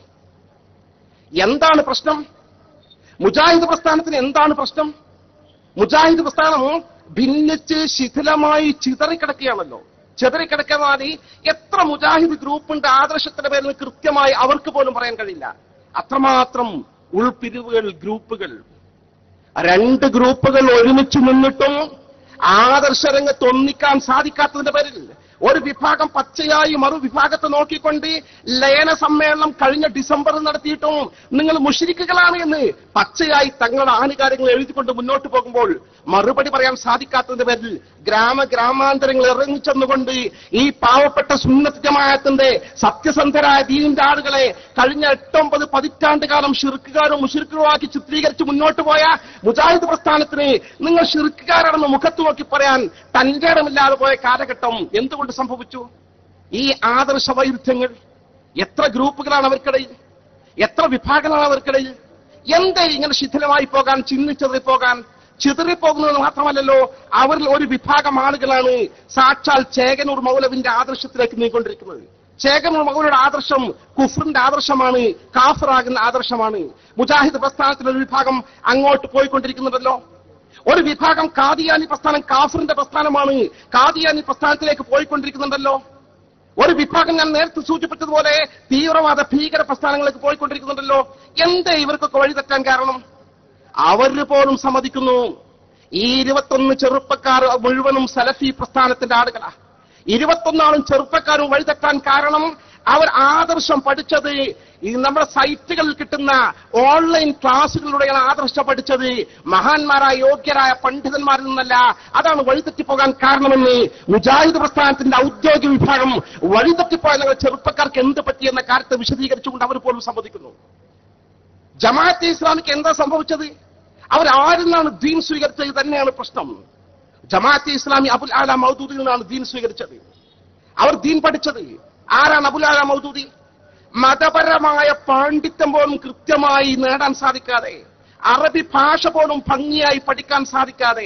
എന്താണ് പ്രശ്നം? മുജാഹിദ് പ്രസ്ഥാനത്തിന് എന്താണ് പ്രശ്നം? മുജാഹിദ് പ്രസ്ഥാനം ഭിന്നിച്ച് ശിഥിലമായി ചിതറിക്കിടക്കുകയാണല്ലോ. ചിതറിക്കിടക്കാതെ എത്ര മുജാഹിദ് ഗ്രൂപ്പുണ്ട് ആദർശത്തിന്റെ പേരിൽ കൃത്യമായി അവർക്ക് പോലും പറയാൻ കഴിയില്ല. അത്രമാത്രം ഉൾപിരിവുകൾ, ഗ്രൂപ്പുകൾ. 2 ഗ്രൂപ്പുകൾ ഒരുമിച്ച് നിന്നിട്ടും ആദർശരംഗത്ത് ഒന്നിക്കാൻ സാധിക്കാത്തതിന്റെ പേരിൽ ഒരു വിഭാഗം പച്ചയായി മറുവിഭാഗത്തെ നോക്കിക്കൊണ്ട് ലയന സമ്മേളനം കഴിഞ്ഞ ഡിസംബറിൽ നടത്തിയിട്ടും നിങ്ങൾ മുശ്രിക്കുകളാണ് എന്ന് പച്ചയായി തങ്ങളുടെ ആനുകാര്യങ്ങൾ എഴുതിക്കൊണ്ട് മുന്നോട്ട് പോകുമ്പോൾ മറുപടി പറയാൻ സാധിക്കാത്തതിന്റെ പേരിൽ ഗ്രാമാന്തരങ്ങൾ ഇറങ്ങിച്ചെന്നുകൊണ്ട് ഈ പാവപ്പെട്ട സുന്നത്ത് ജമാഅത്തിന്റെ സത്യസന്ധരായ ദീനിന്റെ ആളുകളെ കഴിഞ്ഞ 8-9 പതിറ്റാണ്ട് കാലം ശിർക്കുകാരും മുശ്രിക്കുകളുമാക്കി ചിത്രീകരിച്ച് മുന്നോട്ട് പോയ മുജാഹിദ് പ്രസ്ഥാനത്തിന് നിങ്ങൾ ശിർക്കുകാരാണെന്ന് മുഖത്ത് നോക്കി പറയാൻ തന്റെ ഇടമില്ലാതെ പോയ കാലഘട്ടം എന്തുകൊണ്ട് സംഭവിച്ചു? ഈ ആദർശ വൈരുദ്ധ്യങ്ങൾ. എത്ര ഗ്രൂപ്പുകളാണ് അവർക്കിടയിൽ, എത്ര വിഭാഗങ്ങളാണ് അവർക്കിടയിൽ. എന്തേ ഇങ്ങനെ ശിഥിലമായി പോകാൻ, ചിന്നിച്ചെറിപ്പോകാൻ? ചിതറിപ്പോകുന്നത് മാത്രമല്ലല്ലോ, അവരിൽ ഒരു വിഭാഗം ആളുകളാണ് സാക്ഷാൽ ചേകനൂർ മൗലവിന്റെ ആദർശത്തിലേക്ക് നീങ്ങിക്കൊണ്ടിരിക്കുന്നത്. ചേകനൂർ മൗലവിയുടെ ആദർശം കുഫ്റിന്റെ ആദർശമാണ്, കാഫിറാകുന്ന ആദർശമാണ്. മുജാഹിദ് പ്രസ്ഥാനത്തിലെ ഒരു വിഭാഗം അങ്ങോട്ട് പോയിക്കൊണ്ടിരിക്കുന്നുണ്ടല്ലോ. ഒരു വിഭാഗം ഖാദിയാനി പ്രസ്ഥാനം കാഫിറിന്റെ പ്രസ്ഥാനമാണ്, ഖാദിയാനി പ്രസ്ഥാനത്തിലേക്ക് പോയിക്കൊണ്ടിരിക്കുന്നുണ്ടല്ലോ. ഒരു വിഭാഗം ഞാൻ നേരത്തെ സൂചിപ്പിച്ചതുപോലെ തീവ്രവാദ ഭീകര പ്രസ്ഥാനങ്ങളിലേക്ക് പോയിക്കൊണ്ടിരിക്കുന്നുണ്ടല്ലോ. എന്തേ ഇവർക്കൊക്കെ വഴിതെറ്റാൻ കാരണം? അവര് പോലും സമ്മതിക്കുന്നു, ഈ 21 ചെറുപ്പക്കാർ മുഴുവനും സലഫി പ്രസ്ഥാനത്തിന്റെ ആളുകളാ. 21 ആളും ചെറുപ്പക്കാരും വഴിതെറ്റാൻ കാരണം അവർ ആദർശം പഠിച്ചത് ഈ നമ്മുടെ സൈറ്റുകളിൽ കിട്ടുന്ന ഓൺലൈൻ ക്ലാസുകളിലൂടെയാണ് ആദർശം പഠിച്ചത്, മഹാന്മാരായ യോഗ്യരായ പണ്ഡിതന്മാരിൽ നിന്നല്ല. അതാണ് വഴിതെറ്റിപ്പോകാൻ കാരണമെന്ന് മുജാഹിദ് പ്രസ്ഥാനത്തിന്റെ ഔദ്യോഗിക വിഭാഗം വഴിതെറ്റിപ്പോയ ഞങ്ങൾ ചെറുപ്പക്കാർക്ക് എന്ത് പറ്റിയെന്ന കാര്യത്തെ വിശദീകരിച്ചുകൊണ്ട് അവർ പോലും സമ്മതിക്കുന്നു. ജമാഅത്തെ ഇസ്ലാമിക്ക് എന്താ സംഭവിച്ചത്? അവർ ആരിൽ നിന്നാണ് ദീൻ സ്വീകരിച്ചത് തന്നെയാണ് പ്രശ്നം. ജമാഅത്തെ ഇസ്ലാമി അബുൽ ആല മൗദൂദിൽ നിന്നാണ് ദീൻ സ്വീകരിച്ചത്. അവർ ദീൻ പഠിച്ചത്. ആരാണ് അബുൽ ആല മൗദൂദി? മതപരമായ പാണ്ഡിത്യം പോലും കൃത്യമായി നേടാൻ സാധിക്കാതെ, അറബി ഭാഷ പോലും ഭംഗിയായി പഠിക്കാൻ സാധിക്കാതെ,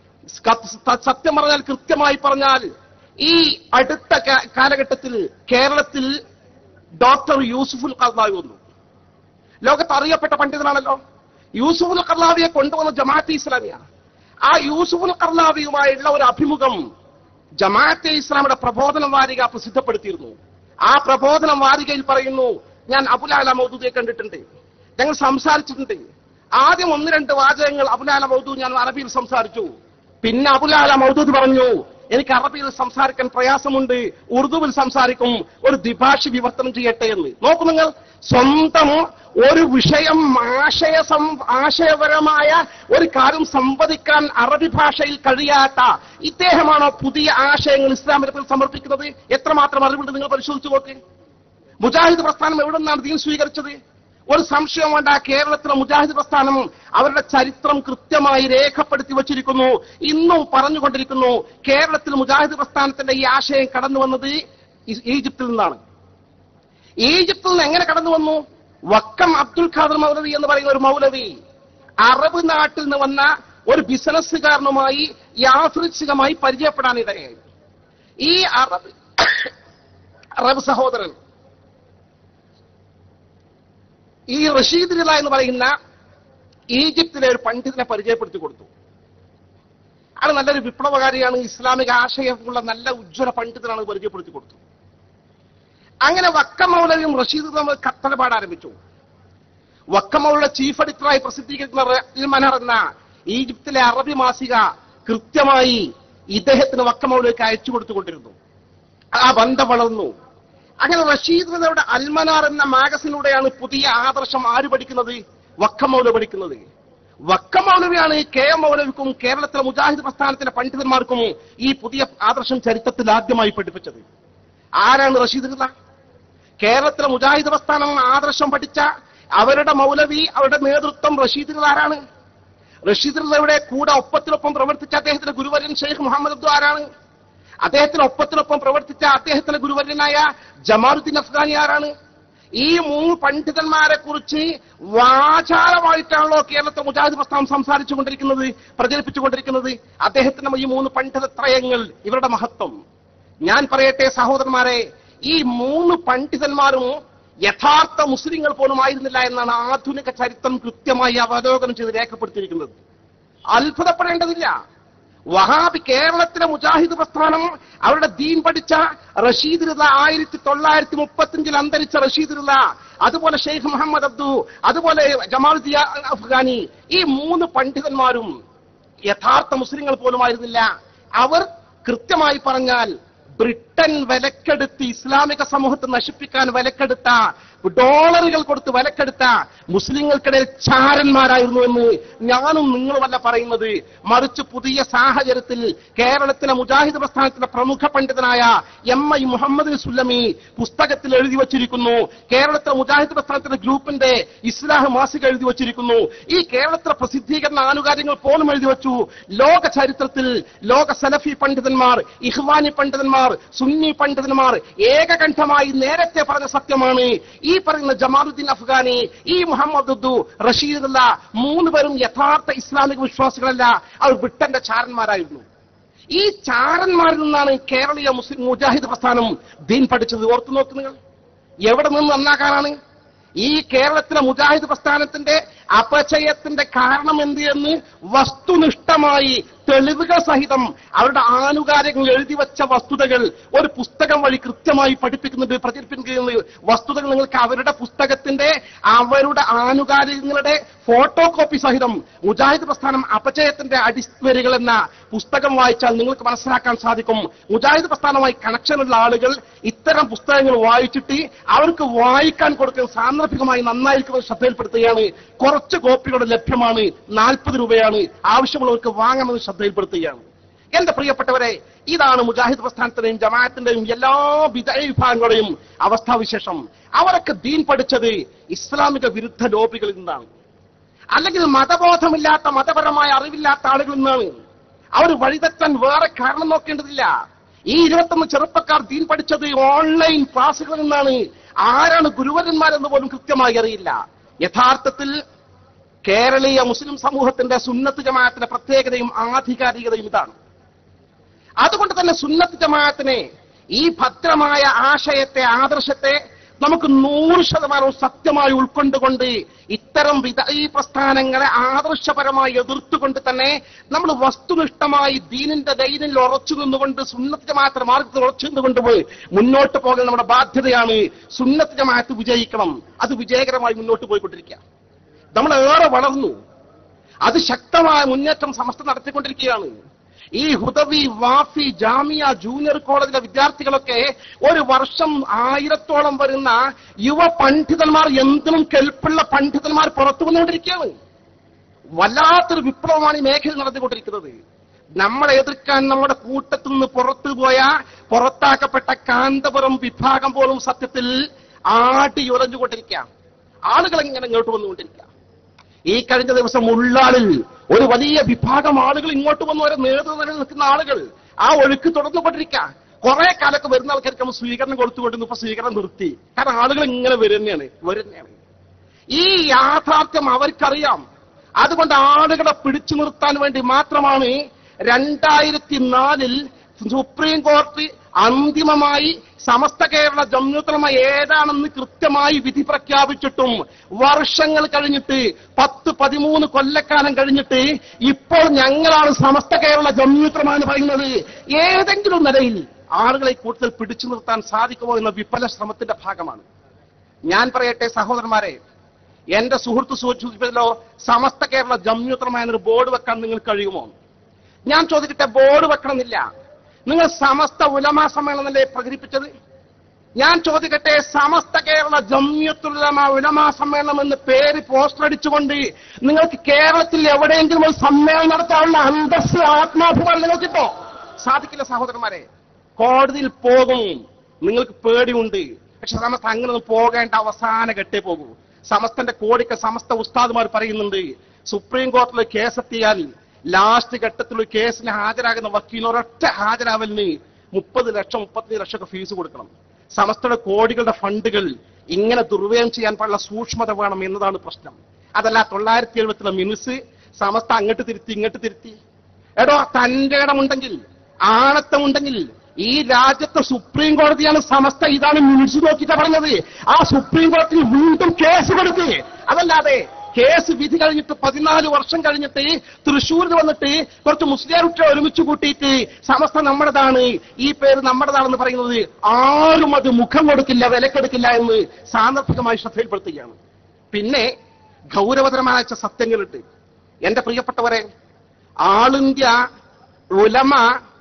സത്യം പറഞ്ഞാൽ കൃത്യമായി പറഞ്ഞാൽ ഈ അടുത്ത കാലഘട്ടത്തിൽ കേരളത്തിൽ ഡോക്ടർ യൂസുഫുൽ ഖർളാവി വന്നു. ലോകത്ത് അറിയപ്പെട്ട പണ്ഡിതനാണല്ലോ. യൂസുഫുൽ ഖർളാവിയെ കൊണ്ടുവന്ന ജമാഅത്തെ ഇസ്ലാമിയാണ്. ആ യൂസുഫുൽ ഖർളാവിയുമായുള്ള ഒരു അഭിമുഖം ജമാഅത്തെ ഇസ്ലാമിയുടെ പ്രബോധന വാരിക പ്രസിദ്ധപ്പെടുത്തിയിരുന്നു. ആ പ്രബോധന വാരികയിൽ പറയുന്നു, ഞാൻ അബുൽ ആല മൗദൂദിയെ കണ്ടിട്ടുണ്ട്, ഞങ്ങൾ സംസാരിച്ചിട്ടുണ്ട്. ആദ്യം 1-2 വാചകങ്ങൾ അബുൽ ആല മൗദൂദ് ഞാൻ അറബിയിൽ സംസാരിച്ചു. പിന്നെ അബുൽ ആല മൗദൂദ് പറഞ്ഞു, എനിക്ക് അറബിയിൽ സംസാരിക്കാൻ പ്രയാസമുണ്ട്, ഉറുദുവിൽ സംസാരിക്കും, ഒരു ദ്വിഭാഷി വിവർത്തനം ചെയ്യട്ടെ എന്ന്. നോക്കൂ നിങ്ങൾ, സ്വന്തം ഒരു വിഷയം ആശയപരമായ ഒരു കാര്യം സംവദിക്കാൻ അറബി ഭാഷയിൽ കഴിയാത്ത ഇദ്ദേഹമാണോ പുതിയ ആശയങ്ങൾ ഇസ്ലാമിനെ സമർപ്പിക്കുന്നത്? എത്രമാത്രം അറിവുണ്ട് നിങ്ങൾ പരിശോധിച്ചു നോക്ക്. മുജാഹിദ് പ്രസ്ഥാനം എവിടെ നിന്നാണ് ദീൻ സ്വീകരിച്ചത്? ഒരു സംശയം വേണ്ട, കേരളത്തിലെ മുജാഹിദ് പ്രസ്ഥാനം അവരുടെ ചരിത്രം കൃത്യമായി രേഖപ്പെടുത്തി വച്ചിരിക്കുന്നു, ഇന്നും പറഞ്ഞുകൊണ്ടിരിക്കുന്നു. കേരളത്തിൽ മുജാഹിദ് പ്രസ്ഥാനത്തിന്റെ ഈ ആശയം കടന്നു വന്നത് ഈജിപ്തിൽ നിന്നാണ്. ഈജിപ്തിൽ നിന്ന് എങ്ങനെ കടന്നു വന്നു? വക്കം അബ്ദുൽ ഖാദർ മൗലവി എന്ന് പറയുന്ന ഒരു മൗലവി അറബ് നാട്ടിൽ നിന്ന് വന്ന ഒരു ബിസിനസ്സുകാരനുമായി യാദൃച്ഛികമായി പരിചയപ്പെടാനിടയായി. ഈ അറബ് സഹോദരൻ ഈ റഷീദ് റിള എന്ന് പറയുന്ന ഈജിപ്തിലെ ഒരു പണ്ഡിതനെ പരിചയപ്പെടുത്തി കൊടുത്തു. അത് നല്ലൊരു വിപ്ലവകാരിയാണ്, ഇസ്ലാമിക ആശയമുള്ള നല്ല ഉജ്ജ്വല പണ്ഡിതനാണ്, പരിചയപ്പെടുത്തി കൊടുത്തു. അങ്ങനെ വക്കം മൗലവിയും റഷീദ് നമ്മൾ കത്തലപാട് ആരംഭിച്ചു. വക്കം മൗലയുടെ ചീഫ് എഡിറ്ററായി പ്രസിദ്ധീകരിക്കുന്ന അൽ മനാർ എന്ന ഈജിപ്തിലെ അറബി മാസിക കൃത്യമായി ഇദ്ദേഹത്തിന് വക്കം മൗലവിക്ക് അയച്ചു കൊടുത്തുകൊണ്ടിരുന്നു. ആ ബന്ധം വളർന്നു. അങ്ങനെ റഷീദ് അൽ മനാർ എന്ന മാഗസിനിലൂടെയാണ് പുതിയ ആദർശം ആര് പഠിക്കുന്നത്? വക്കം മൗലവി പഠിക്കുന്നത്. വക്കം മൗലവിയാണ് കെ എം മൗലവിക്കും കേരളത്തിലെ മുജാഹിദ് പ്രസ്ഥാനത്തിലെ പണ്ഡിതന്മാർക്കും ഈ പുതിയ ആദർശം ചരിത്രത്തിൽ ആദ്യമായി പഠിപ്പിച്ചത്. ആരാണ് റഷീദ് റിള? കേരളത്തിലെ മുജാഹിദ് പ്രസ്ഥാനം ആദർശം പഠിച്ച അവരുടെ മൗലവി, അവരുടെ നേതൃത്വം റഷീദ് റിള ആരാണ്? റഷീദ് റിളയുടെ കൂടെ ഒപ്പത്തിനൊപ്പം പ്രവർത്തിച്ച അദ്ദേഹത്തിന്റെ ഗുരുവര്യൻ ഷെയ്ഖ് മുഹമ്മദ് അബ്ദു ആരാണ്? അദ്ദേഹത്തിന് ഒപ്പത്തിനൊപ്പം പ്രവർത്തിച്ച അദ്ദേഹത്തിന്റെ ഗുരുവര്യനായ ജമാലുദ്ദീൻ അഫ്ഗാനി ആരാണ്? ഈ 3 പണ്ഡിതന്മാരെ കുറിച്ച് വാചാലമായിട്ടാണല്ലോ കേരളത്തിലെ മുജാഹിദ് പ്രസ്ഥാനം സംസാരിച്ചുകൊണ്ടിരിക്കുന്നത്, പ്രചരിപ്പിച്ചുകൊണ്ടിരിക്കുന്നത്. അദ്ദേഹത്തിന്റെ ഈ 3 പണ്ഡിതത്രയങ്ങൾ, ഇവരുടെ മഹത്വം ഞാൻ പറയട്ടെ സഹോദരന്മാരെ. ഈ 3 പണ്ഡിതന്മാരും യഥാർത്ഥ മുസ്ലിങ്ങൾ പോലും ആയിരുന്നില്ല എന്നാണ് ആധുനിക ചരിത്രം കൃത്യമായി അവലോകനം ചെയ്ത് രേഖപ്പെടുത്തിയിരിക്കുന്നത്. അത്ഭുതപ്പെടേണ്ടതില്ല. വഹാബി കേരളത്തിലെ മുജാഹിദ് പ്രസ്ഥാനം അവരുടെ ദീൻ പഠിച്ച റഷീദ് റിള, 1935 അന്തരിച്ച റഷീദ് റിള, അതുപോലെ ഷെയ്ഖ് മുഹമ്മദ് അബ്ദു, അതുപോലെ ജമാലുദ്ദീൻ അഫ്ഗാനി, ഈ 3 പണ്ഡിതന്മാരും യഥാർത്ഥ മുസ്ലിങ്ങൾ പോലും ആയിരുന്നില്ല. അവർ കൃത്യമായി പറഞ്ഞാൽ ബ്രിട്ടൻ വിലക്കെടുത്ത് ഇസ്ലാമിക സമൂഹത്തെ നശിപ്പിക്കാൻ വിലക്കെടുത്ത, ഡോളറുകൾ കൊടുത്ത് വിലക്കെടുത്ത മുസ്ലിങ്ങൾക്കിടയിൽ ചാരന്മാരായിരുന്നു എന്ന് ഞാനും നിങ്ങളുമല്ല പറയുന്നത്. മറിച്ച് പുതിയ സാഹചര്യത്തിൽ കേരളത്തിലെ മുജാഹിദ് പ്രസ്ഥാനത്തിലെ പ്രമുഖ പണ്ഡിതനായ MI മുഹമ്മദ് സുല്ലമി പുസ്തകത്തിൽ എഴുതി വച്ചിരിക്കുന്നു. കേരളത്തിലെ മുജാഹിദ് പ്രസ്ഥാനത്തിന്റെ ഗ്രൂപ്പിന്റെ ഇസ്ലാഹ് മാസിക എഴുതി വച്ചിരിക്കുന്നു. ഈ കേരളത്തിലെ പ്രസിദ്ധീകരണ ആനുകാര്യങ്ങൾ പോലും എഴുതി വച്ചു. ലോക ചരിത്രത്തിൽ ലോക സലഫി പണ്ഡിതന്മാർ, ഇഖ്വാനി പണ്ഡിതന്മാർ, സുന്നി പണ്ഡിതന്മാർ ഏകകണ്ഠമായി നേരത്തെ പറഞ്ഞ സത്യമാണ്. ഈ പറയുന്ന ജമാലുദ്ദീൻ അഫ്ഗാനി, ഈ മുഹമ്മദ് അബ്ദു, റഷീദ് റിള 3 പേരും യഥാർത്ഥ ഇസ്ലാമിക വിശ്വാസികളല്ല, അവർ ബ്രിട്ടന്റെ ചാരന്മാരായിരുന്നു. ഈ ചാരന്മാരിൽ നിന്നാണ് കേരളീയ മുസ്ലിം മുജാഹിദ് പ്രസ്ഥാനം ദീൻ പഠിച്ചത്. ഓർത്തു നോക്ക് നിങ്ങൾ, എവിടെ നിന്ന് നന്നാക്കാനാണ്? ഈ കേരളത്തിലെ മുജാഹിദ് പ്രസ്ഥാനത്തിന്റെ അപചയത്തിന്റെ കാരണം എന്ത് എന്ന് വസ്തുനിഷ്ഠമായി തെളിവുകൾ സഹിതം അവരുടെ ആനുകാര്യങ്ങൾ എഴുതി വെച്ച വസ്തുതകൾ ഒരു പുസ്തകം വഴി കൃത്യമായി പഠിപ്പിക്കുന്നുണ്ട്, പ്രചരിപ്പിക്കുന്ന വസ്തുതകൾ നിങ്ങൾക്ക് അവരുടെ പുസ്തകത്തിന്റെ അവരുടെ ആനുകാര്യങ്ങളുടെ ഫോട്ടോ കോപ്പി സഹിതം മുജാഹിദ് പ്രസ്ഥാനം അപചയത്തിന്റെ അടിസ്ഥിതികൾ എന്ന പുസ്തകം വായിച്ചാൽ നിങ്ങൾക്ക് മനസ്സിലാക്കാൻ സാധിക്കും. മുജാഹിദ് പ്രസ്ഥാനവുമായി കണക്ഷനുള്ള ആളുകൾ ഇത്തരം പുസ്തകങ്ങൾ വായിച്ചിട്ട് അവർക്ക് വായിക്കാൻ കൊടുക്കുന്ന സാന്ദർഭികമായി നന്നായിരിക്കുന്നത് ശ്രദ്ധയിൽപ്പെടുത്തുകയാണ്. കുറച്ച് കോപ്പികൾ ലഭ്യമാണ്, 40 രൂപയാണ്, ആവശ്യമുള്ളവർക്ക് വാങ്ങാമെന്ന് ശ്രദ്ധയിൽപ്പെടുത്തുകയാണ്. എന്റെ പ്രിയപ്പെട്ടവരെ, ഇതാണ് മുജാഹിദ് പ്രസ്ഥാനത്തിന്റെയും ജമാഅത്തിന്റെയും എല്ലാ വിഭാഗങ്ങളുടെയും അവസ്ഥാവിശേഷം. അവരൊക്കെ ദീൻ പഠിച്ചത് ഇസ്ലാമിക വിരുദ്ധ ലോബികളിൽ നിന്നാണ്, അല്ലെങ്കിൽ മതബോധമില്ലാത്ത, മതപരമായ അറിവില്ലാത്ത ആളുകളിൽ നിന്നാണ്. അവർ വഴിതെറ്റാൻ വേറെ കാരണം നോക്കേണ്ടതില്ല. ഈ 21 ചെറുപ്പക്കാർ ദീൻ പഠിച്ചത് ഓൺലൈൻ ക്ലാസുകളിൽ നിന്നാണ്. ആരാണ് ഗുരുവരന്മാരെന്ന് പോലും കൃത്യമായി അറിയില്ല. യഥാർത്ഥത്തിൽ കേരളീയ മുസ്ലിം സമൂഹത്തിന്റെ സുന്നത്ത് ജമാഅത്തിന്റെ പ്രത്യേകതയും ആധികാരികതയും ഇതാണ്. അതുകൊണ്ട് തന്നെ സുന്നത്ത് ജമാഅത്തിനെ, ഈ ഭദ്രമായ ആശയത്തെ, ആദർശത്തെ നമുക്ക് 100% സത്യമായി ഉൾക്കൊണ്ടുകൊണ്ട് ഇത്തരം ഈ പ്രസ്ഥാനങ്ങളെ ആദർശപരമായി എതിർത്തുകൊണ്ട് തന്നെ നമ്മൾ വസ്തുനിഷ്ഠമായി ദീനിന്റെ ദൈനിൽ ഉറച്ചു നിന്നുകൊണ്ട് സുന്നത്ത് ജമാഅത്തിന്റെ മാർഗത്തിൽ ഉറച്ചു നിന്നുകൊണ്ട് പോയി മുന്നോട്ട് പോകൽ നമ്മുടെ ബാധ്യതയാണ്. സുന്നത്ത് ജമാഅത്ത് വിജയിക്കണം, അത് വിജയകരമായി മുന്നോട്ട് പോയിക്കൊണ്ടിരിക്കുക. നമ്മൾ ഏറെ വളർന്നു, അത് ശക്തമായ മുന്നേറ്റം സമസ്ത നടത്തിക്കൊണ്ടിരിക്കുകയാണ്. ഈ ഹുദവി, വാഫി, ജാമിയ, ജൂനിയർ കോളേജിലെ വിദ്യാർത്ഥികളൊക്കെ ഒരു വർഷം 1000-ഓളം വരുന്ന യുവ പണ്ഡിതന്മാർ, എന്തിനും കെൽപ്പുള്ള പണ്ഡിതന്മാർ പുറത്തു വന്നുകൊണ്ടിരിക്കുകയാണ്. വല്ലാത്തൊരു വിപ്ലവമാണ് ഈ മേഖലയിൽ നടന്നുകൊണ്ടിരിക്കുന്നത്. നമ്മളെ എതിർക്കാൻ നമ്മുടെ കൂട്ടത്തിൽ നിന്ന് പുറത്താക്കപ്പെട്ട കാന്തപുരം വിഭാഗം പോലും സത്യത്തിൽ ആട്ടിയുറഞ്ഞുകൊണ്ടിരിക്കുക. ആളുകൾ ഇങ്ങനെ ഇങ്ങോട്ട് വന്നുകൊണ്ടിരിക്കുക. ഈ കഴിഞ്ഞ ദിവസം ഉള്ളാളിൽ ഒരു വലിയ വിഭാഗം ആളുകൾ ഇങ്ങോട്ട് വന്ന് ഒരു നേതൃത്വത്തിൽ നിൽക്കുന്ന ആളുകൾ ആ ഒഴുക്ക് തുടർന്നുകൊണ്ടിരിക്കുക. കുറെ കാലൊക്കെ വരുന്ന ആൾക്കാർക്ക് നമ്മൾ സ്വീകരണം കൊടുത്തുകൊണ്ടിരുന്നു, ഇപ്പൊ സ്വീകരണം നിർത്തി. കാരണം ആളുകൾ ഇങ്ങനെ വരുന്നതാണ്. ഈ യാഥാർത്ഥ്യം അവർക്കറിയാം. അതുകൊണ്ട് ആളുകളെ പിടിച്ചു നിർത്താൻ വേണ്ടി മാത്രമാണ് 2004 സുപ്രീം കോടതി അന്തിമമായി സമസ്ത കേരള ജംഇയ്യത്തുൽ ഏതാണെന്ന് കൃത്യമായി വിധി പ്രഖ്യാപിച്ചിട്ടും വർഷങ്ങൾ കഴിഞ്ഞിട്ട് 10-13 കൊല്ലക്കാലം കഴിഞ്ഞിട്ട് ഇപ്പോൾ ഞങ്ങളാണ് സമസ്ത കേരള ജംഇയ്യത്തുൽ എന്ന് പറയുന്നത്. ഏതെങ്കിലും നിലയിൽ ആളുകളെ കൂടുതൽ പിടിച്ചു നിർത്താൻ സാധിക്കുമോ എന്ന വിഫല ശ്രമത്തിന്റെ ഭാഗമാണ്. ഞാൻ പറയട്ടെ സഹോദരന്മാരെ, എന്റെ സുഹൃത്ത് സൂചിപ്പിച്ചല്ലോ, സമസ്ത കേരള ജംഇയ്യത്തുൽ എന്നൊരു ബോർഡ് വെക്കാൻ നിങ്ങൾക്ക് കഴിയുമോ? ഞാൻ ചോദിക്കട്ടെ, ബോർഡ് വെക്കണമെന്നില്ല, നിങ്ങൾ സമസ്ത ഉലമാ സമ്മേളനമല്ലേ പ്രചരിപ്പിച്ചത്? ഞാൻ ചോദിക്കട്ടെ, സമസ്ത കേരള ജംഇയ്യത്തുൽ ഉലമാ സമ്മേളനം എന്ന് പേര് പോസ്റ്റർ അടിച്ചുകൊണ്ട് നിങ്ങൾക്ക് കേരളത്തിൽ എവിടെയെങ്കിലും ഒരു സമ്മേളനം നടത്താനുള്ള അന്തസ്സ്, ആത്മാഭിമാനം നിങ്ങൾക്കിപ്പോ സാധിക്കില്ല സഹോദരന്മാരെ. കോടതിയിൽ പോകും, നിങ്ങൾക്ക് പേടിയുണ്ട്. പക്ഷെ സമസ്ത അങ്ങനൊന്നും പോകേണ്ട, അവസാന ഘട്ടേ പോകൂ. സമസ്തന്റെ കോടിക്ക് സമസ്ത ഉസ്താദുമാർ പറയുന്നുണ്ട്, സുപ്രീം കോടതിയിൽ കേസെത്തിയാൽ ലാസ്റ്റ് ഘട്ടത്തിൽ കേസിന് ഹാജരാകുന്ന വക്കീൽ ഒരൊറ്റ ഹാജരാവലിന് 30 ലക്ഷം 35 ലക്ഷം ഫീസ് കൊടുക്കണം. സമസ്തയുടെ കോടികളുടെ ഫണ്ടുകൾ ഇങ്ങനെ ദുർവ്യയം ചെയ്യാൻ പാടുള്ള സൂക്ഷ്മത വേണം എന്നതാണ് പ്രശ്നം. അതല്ല 970 മിനിസ് സമസ്ത അങ്ങോട്ട് തിരുത്തി ഇങ്ങോട്ട് തിരുത്തി. എടോ, തന്റെ ഇടമുണ്ടെങ്കിൽ, ആണത്തമുണ്ടെങ്കിൽ ഈ രാജ്യത്തെ സുപ്രീം കോടതിയാണ് സമസ്ത ഇതാണ് മിനിസ് നോക്കിയിട്ട് പറഞ്ഞത്. ആ സുപ്രീം കോടതിയിൽ വീണ്ടും കേസ് കൊടുക്കുക. അതല്ലാതെ കേസ് വിധി കഴിഞ്ഞിട്ട് 14 വർഷം കഴിഞ്ഞിട്ട് തൃശ്ശൂരിൽ വന്നിട്ട് കുറച്ച് മുസ്ലിം കുട്ടികളെ ഒരുമിച്ച് കൂട്ടിയിട്ട് സമസ്ത നമ്മുടേതാണ്, ഈ പേര് നമ്മുടേതാണെന്ന് പറയുന്നത് ആരും അത് മുഖം കൊടുക്കില്ല, വിലക്കെടുക്കില്ല എന്ന് സാന്ദർഭികമായി ശ്രദ്ധയിൽപ്പെടുത്തുകയാണ്. പിന്നെ ഗൗരവതരമായ സത്യങ്ങളുണ്ട്. എന്റെ പ്രിയപ്പെട്ടവരെ, ആൾ ഇന്ത്യ ഉലമ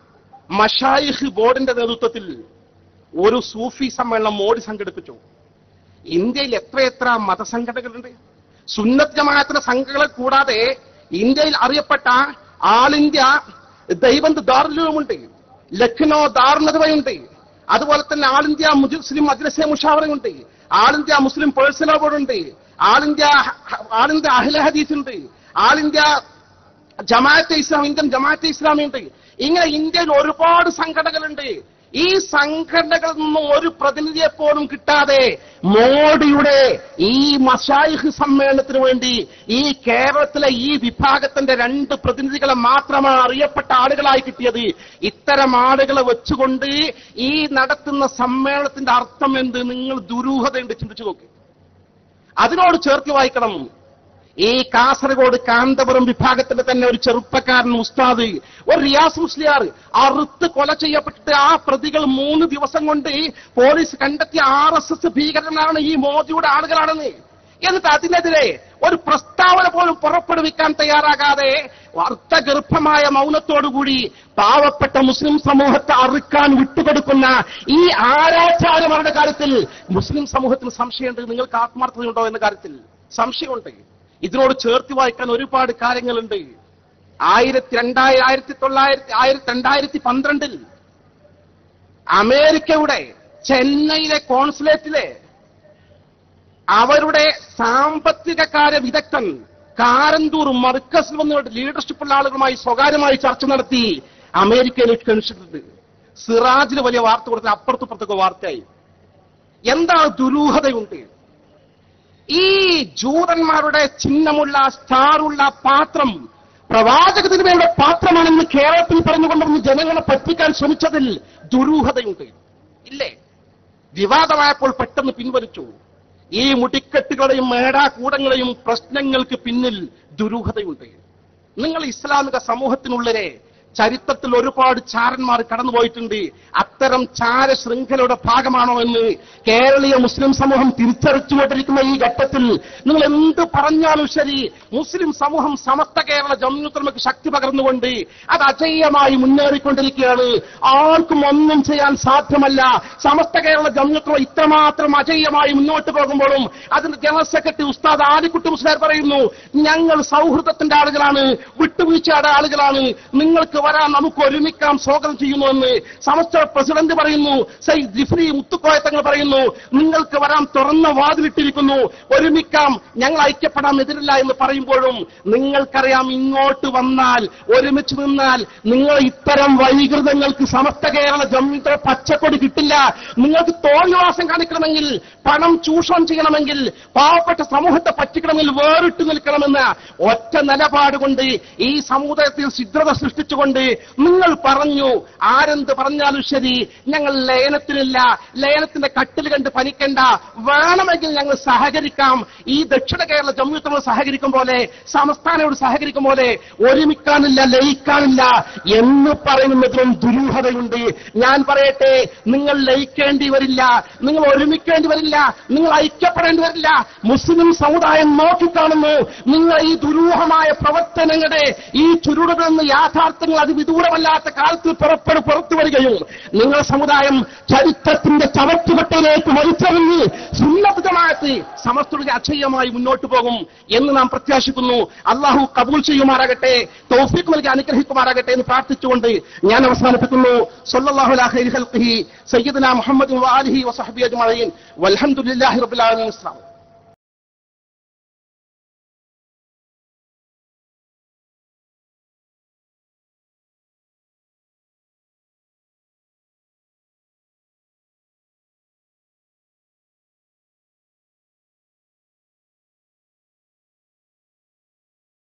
മശായിഖ് ബോർഡിന്റെ നേതൃത്വത്തിൽ ഒരു സൂഫി സമ്മേളനം മോഡി സംഘടിപ്പിച്ചു. ഇന്ത്യയിൽ എത്രയെത്ര മതസംഘടനകളുണ്ട്. സുന്നത്ത് ജമാഅത്തിന്റെ സംഘടനകൾ കൂടാതെ ഇന്ത്യയിൽ അറിയപ്പെട്ട ആൾ ഇന്ത്യ ദൈവന്ത് ദാറുലുമുണ്ട്, ലക്നോ ദാറുനദവയുണ്ട്, അതുപോലെ തന്നെ ആൾ ഇന്ത്യ മുസ്ലിം മജ്ലിസെ മുഷാവറയുണ്ട്, ആൾ ഇന്ത്യ മുസ്ലിം പേഴ്സണൽ ബോർഡുണ്ട്, ആൾ ഇന്ത്യ അഹ്ലെ ഹദീസ് ഉണ്ട്, all India Jamaate Islam, Indian Jamaate Islami ഉണ്ട്. ഇങ്ങനെ ഇന്ത്യയിൽ ഒരുപാട് സംഘടനകളുണ്ട്. ഈ സംഘടനകളിൽ നിന്നും ഒരു പ്രതിനിധിയെ പോലും കിട്ടാതെ മോഡിയുടെ ഈ മശായിഖ് സമ്മേളനത്തിന് വേണ്ടി ഈ കേരളത്തിലെ ഈ വിഭാഗത്തിന്റെ 2 പ്രതിനിധികളെ മാത്രമാണ് അറിയപ്പെട്ട ആളുകളായി കിട്ടിയത്. ഇത്തരം ആളുകളെ വെച്ചുകൊണ്ട് ഈ നടത്തുന്ന സമ്മേളനത്തിന്റെ അർത്ഥം എന്ത്? നിങ്ങൾ ദുരൂഹതയുണ്ട്, ചിന്തിച്ചു നോക്ക്. അതിനോട് ചേർത്ത് വായിക്കണം, ഈ കാസർഗോഡ് കാന്തപുരം വിഭാഗത്തിന്റെ തന്നെ ഒരു ചെറുപ്പക്കാരൻ ഉസ്താദ്, ഒരു റിയാസ് മുസ്ലിയാർ അറുത്ത് കൊല ചെയ്യപ്പെട്ടിട്ട് ആ പ്രതികൾ 3 ദിവസം കൊണ്ട് പോലീസ് കണ്ടെത്തിയ RSS ഭീകരനാണ്, ഈ മോദിയുടെ ആളുകളാണെന്ന്. എന്നിട്ട് അതിനെതിരെ ഒരു പ്രസ്താവന പോലും പുറപ്പെടുവിക്കാൻ തയ്യാറാകാതെ അർത്ഥഗർഭമായ മൗനത്തോടുകൂടി പാവപ്പെട്ട മുസ്ലിം സമൂഹത്തെ അറുക്കാൻ വിട്ടുകൊടുക്കുന്ന ഈ ആരാചാര്യമാരുടെ കാര്യത്തിൽ മുസ്ലിം സമൂഹത്തിന് സംശയമുണ്ട്. നിങ്ങൾക്ക് ആത്മാർത്ഥതയുണ്ടോ എന്ന കാര്യത്തിൽ സംശയമുണ്ട്. ഇതിനോട് ചേർത്ത് വായിക്കാൻ ഒരുപാട് കാര്യങ്ങളുണ്ട്. 2012 അമേരിക്കയുടെ ചെന്നൈയിലെ കോൺസുലേറ്റിലെ അവരുടെ സാമ്പത്തിക കാര്യ വിദഗ്ധൻ കാരന്തൂർ മർക്കസിൽ വന്നുകൊണ്ട് ലീഡർഷിപ്പുള്ള ആളുകളുമായി സ്വകാര്യമായി ചർച്ച നടത്തി അമേരിക്കയിലേക്ക് ക്ഷണിച്ചിട്ടുണ്ട്. സിറാജിൽ വലിയ വാർത്ത കൊടുത്ത അപ്പുറത്തുപ്പുറത്തൊക്കെ വാർത്തയായി. എന്താണ് ദുരൂഹതയുണ്ട്? ഈ ജൂതന്മാരുടെ ചിഹ്നമുള്ള സ്റ്റാറുള്ള പാത്രം പ്രവാചക തിരുമേനിയുടെ പാത്രമാണെന്ന് കേരളത്തിൽ പറഞ്ഞുകൊണ്ടിരുന്ന ജനങ്ങളെ പറ്റിക്കാൻ ശ്രമിച്ചതിൽ ദുരൂഹതയുണ്ട്, ഇല്ലേ? വിവാദമായപ്പോൾ പെട്ടെന്ന് പിൻവലിച്ചു. ഈ മുടിക്കെട്ടുകളെയും മേടാകൂടങ്ങളെയും പ്രശ്നങ്ങൾക്ക് പിന്നിൽ ദുരൂഹതയുണ്ട്. നിങ്ങൾ ഇസ്ലാമിക സമൂഹത്തിനുള്ളിലെ ചരിത്രത്തിൽ ഒരുപാട് ചാരന്മാർ കടന്നുപോയിട്ടുണ്ട്. അത്തരം ചാര ശൃംഖലയുടെ ഭാഗമാണോ എന്ന് കേരളീയ മുസ്ലിം സമൂഹം തിരിച്ചറിച്ചുകൊണ്ടിരിക്കുന്ന ഈ ഘട്ടത്തിൽ നിങ്ങൾ എന്ത് പറഞ്ഞാലും ശരി, മുസ്ലിം സമൂഹം സമസ്ത കേരള ജംഇയ്യത്തുൽ ശക്തി പകർന്നുകൊണ്ട് അത് അജയ്യമായി മുന്നേറിക്കൊണ്ടിരിക്കുകയാണ്. ആർക്കും ഒന്നും ചെയ്യാൻ സാധ്യമല്ല. സമസ്ത കേരള ജംഇയ്യത്തുൽ ഇത്രമാത്രം അജയ്യമായി മുന്നോട്ട് പോകുമ്പോഴും അതിന്റെ ജനറൽ സെക്രട്ടറി ഉസ്താദ് ആലിക്കുട്ടി മുസ്ലിയാർ പറയുന്നു, ഞങ്ങൾ സൗഹൃദത്തിന്റെ ആളുകളാണ്, വിട്ടുവീഴ്ചയുടെ ആളുകളാണ്, നിങ്ങൾക്ക് വരാൻ നമുക്ക് ഒരുമിക്കാം സ്വാഗതം ചെയ്യുന്നുവെന്ന് സമസ്ത പ്രസിഡന്റ് പറയുന്നു. സയ്യിദ് ജിഫ്രി മുത്തുക്കോയ തങ്ങൾ പറയുന്നു, നിങ്ങൾക്ക് വരാൻ തുറന്ന വാതിലിട്ടിരിക്കുന്നു, ഒരുമിക്കാം, ഞങ്ങൾ ഐക്യപ്പെടാൻ എതിരില്ല എന്ന് പറയുമ്പോഴും നിങ്ങൾക്കറിയാം, ഇങ്ങോട്ട് വന്നാൽ ഒരുമിച്ച് നിന്നാൽ നിങ്ങൾ ഇത്തരം വൈകൃതങ്ങൾക്ക് സമസ്ത കേരള ജംഇയ്യത്തുൽ പച്ചക്കൊടി കിട്ടില്ല. നിങ്ങൾക്ക് തോന്നിവാസം കാണിക്കണമെങ്കിൽ പണം ചൂഷണം ചെയ്യണമെങ്കിൽ, പാവപ്പെട്ട സമൂഹത്തെ പറ്റിക്കണമെങ്കിൽ വേറിട്ട് നിൽക്കണമെന്ന് ഒറ്റ നിലപാട് കൊണ്ട് ഈ സമുദായത്തിൽ ഛിദ്രത സൃഷ്ടിച്ചുകൊണ്ട് നിങ്ങൾ പറഞ്ഞു, ആരെന്ത് പറഞ്ഞാലും ശരി, ഞങ്ങൾ ലയനത്തിനില്ല, ലയനത്തിന്റെ കട്ടിൽ കണ്ട് പനിക്കണ്ട, വേണമെങ്കിൽ ഞങ്ങൾ സഹകരിക്കാം. ഈ ദക്ഷിണ കേരള ജമ്മിയത്തോട് സഹകരിക്കും പോലെ, സംസ്ഥാനത്തോട് സഹകരിക്കും പോലെ ഒരുമിക്കാനില്ല, ലയിക്കാനില്ല എന്ന് പറയുന്നതിലും ദുരൂഹതയുണ്ട്. ഞാൻ പറയട്ടെ, നിങ്ങൾ ലയിക്കേണ്ടി വരില്ല, നിങ്ങൾ ഒരുമിക്കേണ്ടി വരില്ല, നിങ്ങൾ ഐക്യപ്പെടേണ്ടി വരില്ല. മുസ്ലിം സമുദായം നോക്കിക്കാണുന്നു നിങ്ങൾ ഈ ദുരൂഹമായ പ്രവർത്തനങ്ങളുടെ ഈ ചുരുടുകളിൽ നിന്ന് യാഥാർത്ഥ്യങ്ങൾ അതിവിദൂരമല്ലാത്ത കാലത്ത് പുറത്തു വരികയും നിങ്ങളുടെ സമുദായം ചരിത്രത്തിന്റെ ചവറ്റുകൊട്ടയിലേക്ക് വലിച്ചെറിഞ്ഞ് സുന്നത്ത് ജമാഅത്ത് സമസ്തയുടെ അക്ഷയമായി മുന്നോട്ട് പോകും എന്ന് നാം പ്രത്യാശിക്കുന്നു. അള്ളാഹു കബൂൽ ചെയ്യുമാറാകട്ടെ, തൗഫീഖ് നൽകി അനുഗ്രഹിക്കുമാറാകട്ടെ എന്ന് പ്രാർത്ഥിച്ചുകൊണ്ട് ഞാൻ അവസാനിപ്പിക്കുന്നു. സ്വല്ലല്ലാഹു അലാ ഖൈരി ഖൽഖിഹി സയ്യിദുനാ മുഹമ്മദ് വആലിഹി വസഹ്ബിഹി അജ്മഈൻ വൽഹംദുലില്ലാഹി റബ്ബിൽ ആലമീൻ.